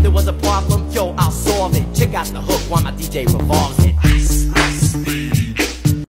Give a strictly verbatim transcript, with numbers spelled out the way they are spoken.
there was a problem, yo, I'll solve it. Check out the hook while my D J revolves it.